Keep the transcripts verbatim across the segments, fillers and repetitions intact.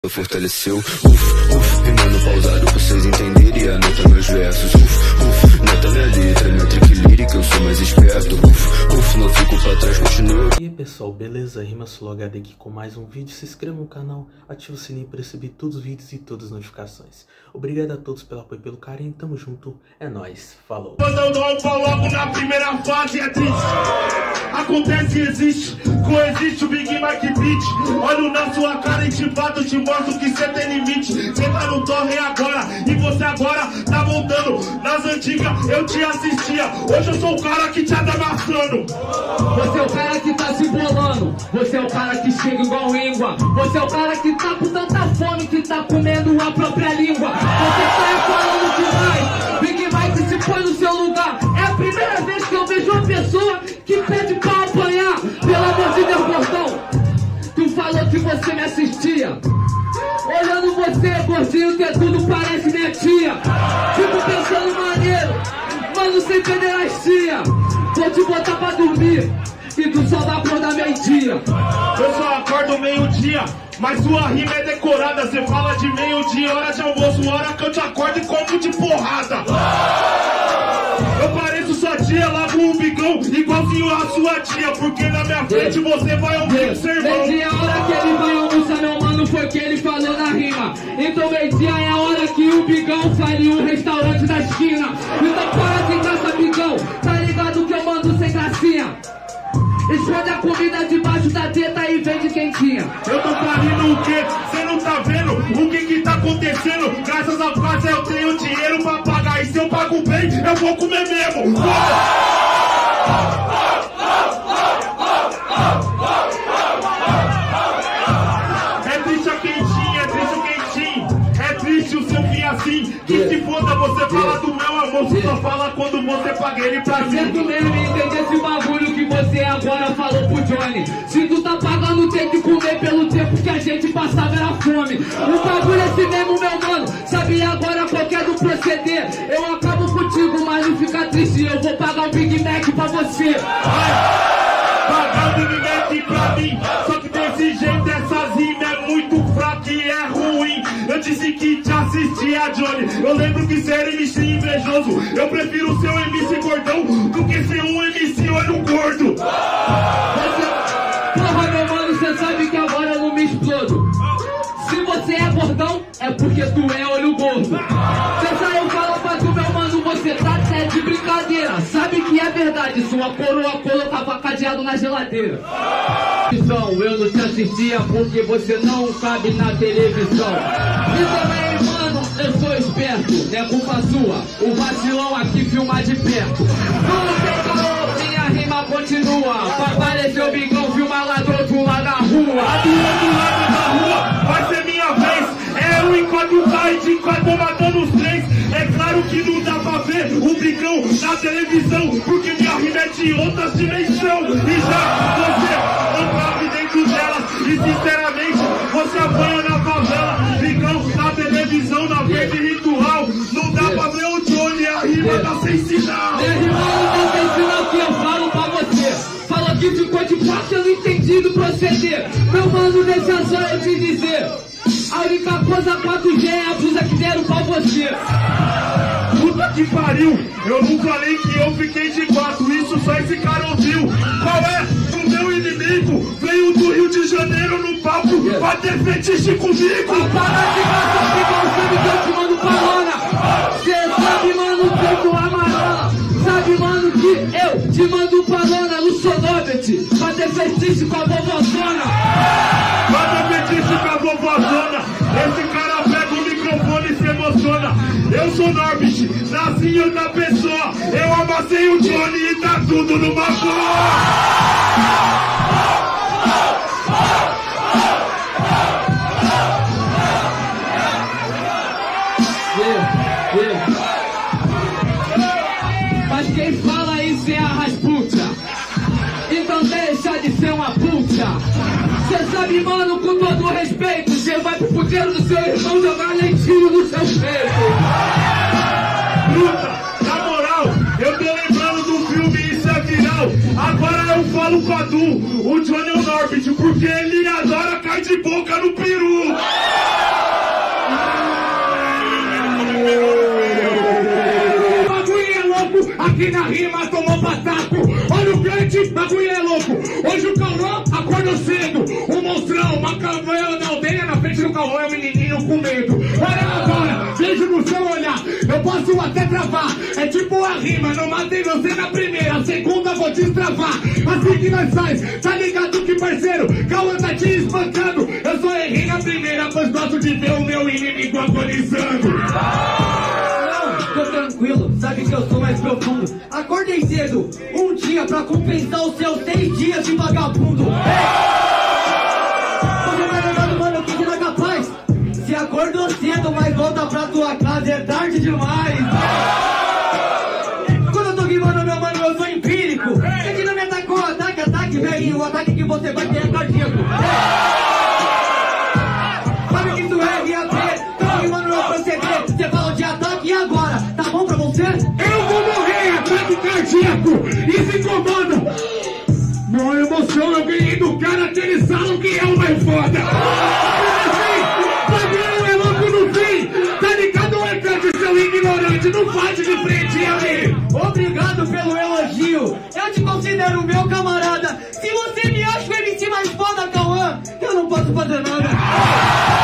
Fortaleceu, uf, uf, rimando pausado pra vocês entenderem. Anota meus versos, uf, uf, nota minha letra, métrica e lírica, eu sou mais esperto, uf, uf, não fico pra trás, continuo. E aí pessoal, beleza? RimaSoloHD aqui com mais um vídeo. Se inscreva no canal, ative o sininho para receber todos os vídeos e todas as notificações. Obrigado a todos pelo apoio e pelo carinho, tamo junto, é nóis, falou. Quando eu não coloco na primeira fase é triste. Acontece e existe, coexiste o Big Mike Beat. Olho na sua cara e te bato, te mostro que cê tem limite. Cê tá no torre agora, e você agora tá voltando. Nas antigas eu te assistia, hoje eu sou o cara que te anda amassando. Você é o cara que tá se bolando, você é o cara que chega igual íngua. Você é o cara que tá com tanta fome que tá comendo a própria língua. Você tá falando demais, Big Mike se põe no seu lugar. É a primeira vez que eu vejo uma pessoa que pede pra apanhar. Pelo amor de Deus, gordão, tu falou que você me assistia. Olhando você, gordinho, que tudo parece minha tia. Fico pensando maneiro, mano, sem pederastia. Vou te botar pra dormir e tu só vai acordar meio-dia. Eu só acordo meio-dia, mas sua rima é decorada. Cê fala de meio-dia, hora de almoço, hora que eu te acordo e como de porrada. Eu pareço sua tia, lavo um bigão igualzinho a sua tia, porque na minha frente você vai ouvir o sermão. Meio-dia é a hora que ele vai almoçar, meu mano, foi o que ele falou na rima. Então meio-dia é a hora que o bigão faria um restaurante da esquina. Então para de graça, bigão, tá ligado que eu mando sem gracinha. Esconde a comida debaixo da teta e vende quentinha. Eu tô parindo o quê? Cê não tá vendo o que que tá acontecendo? Graças a Deus eu tenho dinheiro pra pagar, e se eu pago bem, eu vou comer mesmo. É triste a quentinha, é triste o quentinho, é triste o seu fim assim. Que se foda, você fala do meu amor, você só fala quando você paga ele pra mim. Certo mesmo, entende esse bagulho que você agora falou pro Johnny. Se tu tá pagando, tem que comer pelo tempo que a gente passava era fome. O bagulho é esse mesmo, meu mano, sabe agora qualquer do proceder. Eu acabo contigo, mas não fica triste, eu vou pagar um Big Mac pra você. Pagar o Big Mac pra mim, só que desse jeito essas rimas é muito fraca e é ruim. Eu disse que te assistia, Johnny, eu lembro que você era M C invejoso. Eu prefiro ser um M C gordão do que ser um M C olho gordo. Você... Porra, meu mano, você sabe que agora eu não me explodo. Se você é gordão, é porque tu é olho gordo. Você saiu falar pra tu, meu mano, você tá até de brincadeira. Sabe que é verdade, sua coroa colocava cadeado na geladeira. Eu não te assistia porque você não cabe na televisão. E também, mano, eu sou esperto, não é culpa sua. O vacilão aqui filma de perto. Não tem calor, minha rima continua. Pra aparecer o bigão, filma lá do outro lado da rua. Do outro lado da rua vai ser minha vez. É um enquanto vai, de enquanto matando os três. É claro que não dá pra ver o bigão na televisão, porque minha rima é de outras dimensões. E já você não cabe dentro delas. E sinceramente, você apanha na favela. Bigão na televisão, na frente ritual. Não dá pra ver o Johnny, a rima tá sem sinal. Minha rima não tá sem sinal que eu falo pra você. Fala que ficou de parte, eu não entendi do proceder. Meu mano, deixa só eu te dizer. A única coisa quatro G é a blusa que deram pra você. Puta que pariu, eu não falei que eu fiquei de quatro, isso só esse cara ouviu. Qual é? O meu inimigo veio do Rio de Janeiro no palco pra ter fetiche comigo. Para de gastar, igual sabe que eu te mando palona. Cê sabe, mano, que eu tô amarela. Sabe, mano, que eu te mando palona no sonômetro pra ter fetiche com a vovozona. Pra ter fetiche com a vovozona. Esse cara pega o microfone e se emociona. Eu sou Norbit, nasci em outra pessoa. Eu amassei o Johnny e tá tudo numa boa. Mas quem fala isso é a Rasputia. Então deixa de ser uma puta. Cê sabe, mano, com todo respeito, cê vai pro puteiro do seu irmão jogar leitinho no seu peito. Bruta, na moral, eu tô lembrando do filme Isso é Viral. Agora eu falo com a Du, o Johnny é o Norbit, porque ele adora cair de boca no peru. aqui na rima tomou pataco. Olha o grande, bagulho é louco. Hoje o Cauã acordou cedo. O monstrão, uma campanha na aldeia. Na frente do Cauã é um menininho com medo. Olha agora, vejo no seu olhar. Eu posso até travar. É tipo a rima, não matei você na primeira. A segunda vou te destravar. Assim que nós faz, tá ligado que parceiro? Cauã tá te espancando. Eu só errei na primeira, pois gosto de ver o meu inimigo agonizando. Tô tranquilo, sabe que eu sou mais profundo. Acordei cedo, um dia pra compensar os seus seis dias de vagabundo. Você vai levando, mano, que não é capaz. Se acordou cedo, mas volta pra tua casa, é tarde demais. Quando eu tô rimando, meu mano, eu sou empírico. É que não me atacou, ataque, ataque, velho. O ataque que você vai ter é cardíaco. Sabe que isso é R A P, tô rimando no proceder. Você falou de ataque e agora? Tá bom pra você? Eu vou morrer, ataque cardíaco. E se incomoda. Mó emoção, eu ganhei do cara que eles falam que é o mais foda. Bagulho é louco no fim. Tá ligado, Arcante, seu ignorante? Não bate de frente ali. Obrigado pelo elogio. Eu te considero meu camarada. Se você me acha o M C mais foda, Cauã, eu não posso fazer nada.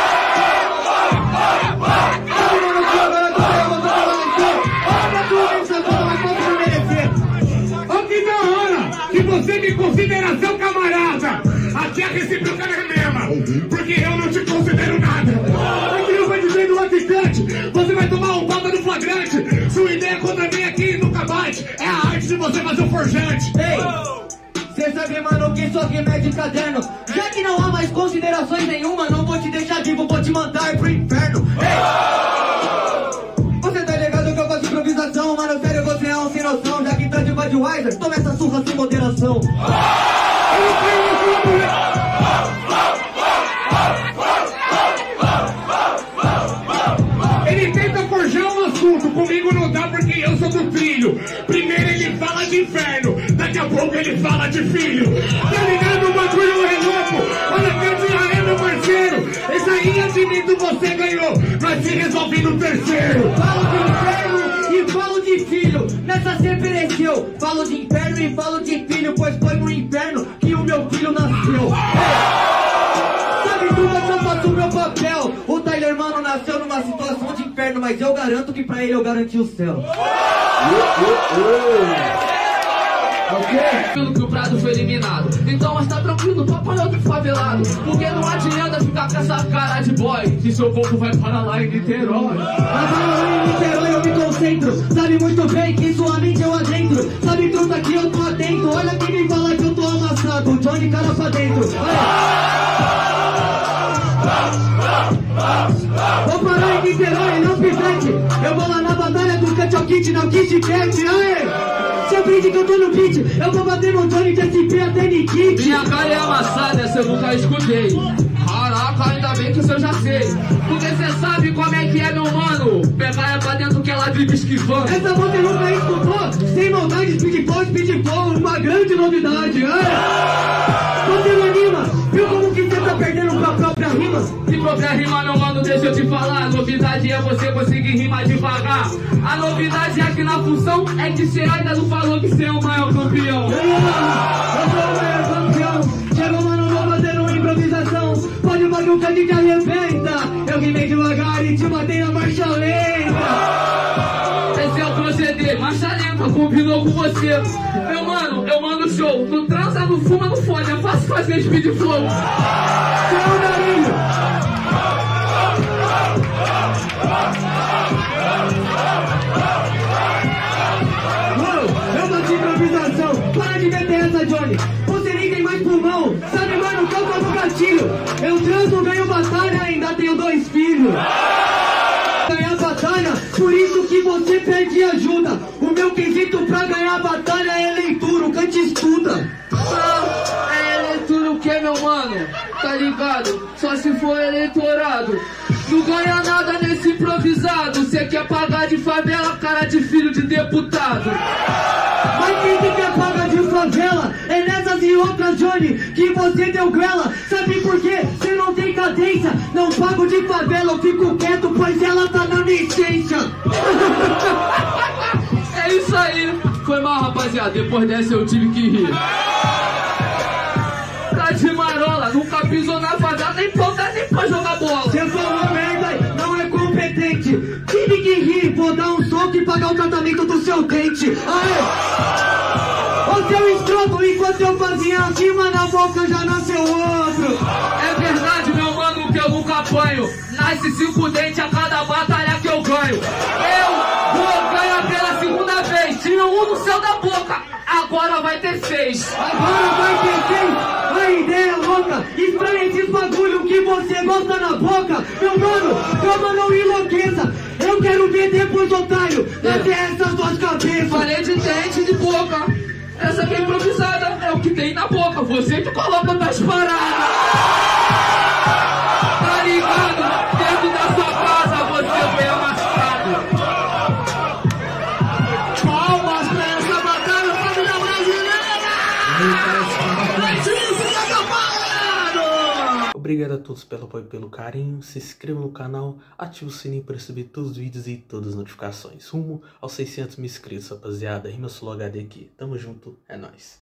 Você me considera seu camarada. Aqui a recíproca é mesma, porque eu não te considero nada. Aqui eu vou dizer no atacante, você vai tomar um pau no flagrante. Sua ideia contra mim aqui nunca bate. É a arte de você fazer o forjante. Ei, cê sabe, mano, que isso aqui é de caderno. Já que não há mais considerações nenhuma, não vou te deixar vivo, vou te mandar pro inferno. Ei, você tá ligado que eu faço improvisação, mano, sério, você é um sem noção. Já que tá de Budweiser, toma essa surra sem moderação. Ele tenta forjar um assunto, comigo não dá porque eu sou do trilho. Primeiro ele fala de inferno, daqui a pouco ele fala de filho. Tá ligado, o bagulho é louco. Olha que já é meu parceiro. Esse aí admito você ganhou, nós se resolve no terceiro. Falo de inferno e falo de filho, nessa cê pereceu. Falo de inferno e falo de filho, pois foi no inferno que o meu filho nasceu. Sabe tudo que eu faço o meu papel. O Tyler, mano, nasceu numa situação de inferno, mas eu garanto que pra ele eu garanti o céu. Ok? Pelo que o Prado foi eliminado. Então, mas tá tranquilo, papai é outro favelado. Porque não adianta ficar com essa cara de boy, que seu povo vai para lá em Niterói. Mas para lá em Niterói eu me concentro. Sabe muito bem que sua mente eu adentro. Sabe tudo aqui eu tô atento. Olha quem me fala que eu tô amassado. Johnny, cara pra dentro. Vou parar em Niterói, não pivete. Eu vou lá na batalha do Cut Kit, não Kit Cat. Aê! Seu brinde que eu tô no beat, eu vou bater no Johnny de S P até Nikit. Minha cara é amassada, essa eu nunca escutei. Caraca, ainda bem que isso eu já sei. Porque cê sabe como é que é, meu mano. Pegar é pra dentro que ela vive esquivando. Essa você nunca escutou? Sem maldade, speedball, speedball, uma grande novidade. Aê! Você não anima, viu como que cê tá perdendo pra própria rima? E própria rima, meu mano, deixa eu te falar. A novidade é você conseguir rimar devagar. A novidade aqui na função é que cê ainda não falou que cê é o maior campeão. Eu sou o maior campeão. Chegou, mano, vou fazer uma improvisação. Pode bagulho que a gente arrebenta. Eu rimei devagar e te matei na marcha lenta. Esse é o proceder, marcha lenta, combinou com você. Meu mano, eu mando show. Não transa, não fuma, não fode. É fácil fazer speed flow. Seu Darinho. Eu bati improvisação. Para de meter essa, Johnny. Você nem tem mais pulmão. Sabe, mano, toca no gatilho. Eu transo, ganho batalha, ainda tenho dois filhos. Ganhar batalha, por isso que você pede ajuda. O meu quesito pra ganhar batalha é leitura, o cante estuda. Ah, é leitura o que, meu mano? Tá ligado? Só se for eleitorado. Não ganha nada nesse improvisado. Cê quer pagar de favela, cara de filho de deputado. Mas quem que quer pagar de favela? É nessas e outras, Johnny, que você deu grela. Sabe por quê? Cê não tem cadência. Não pago de favela, eu fico quieto, pois ela tá na licença. É isso aí, rapaziada, depois dessa eu tive que rir. Tá de marola, nunca pisou na favela, nem ponta, nem pra jogar bola. Você falou merda, não é competente. Tive que rir, vou dar um soco e pagar o tratamento do seu dente. Aê! Ô seu escroto, enquanto eu fazia acima na boca já nasceu outro. É verdade, meu mano, que eu nunca apanho. Nasce cinco dentes a cada batalha que eu ganho. Eu vou ganhar pela segunda vez. Tinha um no céu da boca, agora vai ter seis. Agora vai ter seis. A ideia é louca. Estranha esses bagulho que você gosta na boca. Meu mano, calma, não enlouqueça. Eu quero ver depois, otário, nascer essas duas cabeças. Falei de dente e de boca. Essa aqui é improvisada, é o que tem na boca. Você que coloca nas paradas. Tá ligado? Dentro da sua casa você foi amassado. Palmas pra essa batalha, família brasileira! Obrigado a todos pelo apoio e pelo carinho. Se inscreva no canal, ative o sininho para receber todos os vídeos e todas as notificações. Rumo aos seiscentos mil inscritos, rapaziada. Rima Sul H D aqui. Tamo junto, é nóis.